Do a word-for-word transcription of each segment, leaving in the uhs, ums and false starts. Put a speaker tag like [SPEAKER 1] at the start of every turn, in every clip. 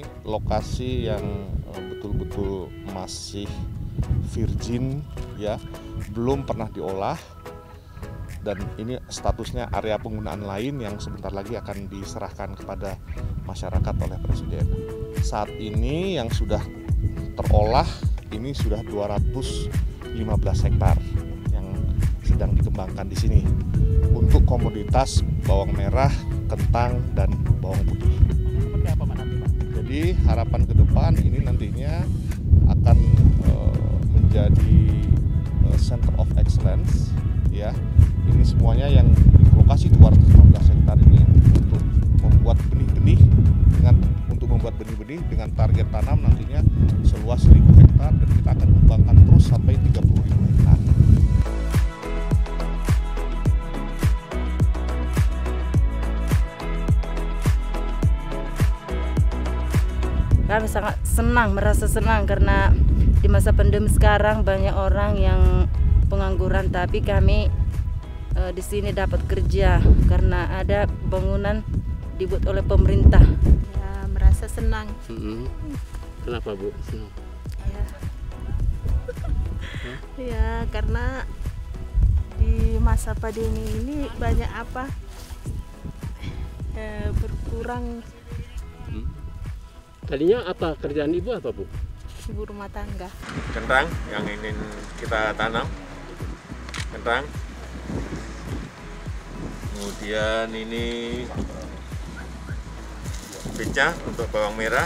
[SPEAKER 1] lokasi yang betul-betul masih virgin ya, belum pernah diolah, dan ini statusnya area penggunaan lain yang sebentar lagi akan diserahkan kepada masyarakat oleh Presiden. Saat ini yang sudah terolah ini sudah dua ratus lima belas hektar yang sedang dikembangkan di sini untuk komoditas bawang merah, kentang, dan bawang putih.
[SPEAKER 2] Seperti apa Pak nanti Pak?
[SPEAKER 1] Jadi harapan ke depan ini nantinya akan uh, menjadi uh, Center of Excellence ya. Ini semuanya yang di lokasi dua ratus lima belas hektar ini untuk membuat benih-benih dengan untuk membuat benih-benih dengan target tanam nantinya seluas seribu hektar, dan kita akan kembangkan terus sampai tiga puluh ribu hektar.
[SPEAKER 3] Kami sangat senang, merasa senang karena di masa pandemi sekarang banyak orang yang pengangguran, tapi kami e, di sini dapat kerja karena ada bangunan dibuat oleh pemerintah.
[SPEAKER 4] Ya, merasa senang.
[SPEAKER 2] Mm-hmm. Kenapa Bu? Senang?
[SPEAKER 4] Ya. Ya, karena di masa pandemi ini banyak apa eh, berkurang.
[SPEAKER 2] Hmm. Tadinya apa kerjaan Ibu apa Bu?
[SPEAKER 4] Ibu rumah tangga.
[SPEAKER 5] Kentang yang ingin kita tanam, kentang. Kemudian ini beca untuk bawang merah.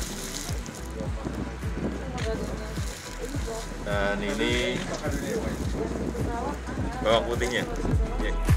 [SPEAKER 5] Dan ini bawang putihnya. Ya.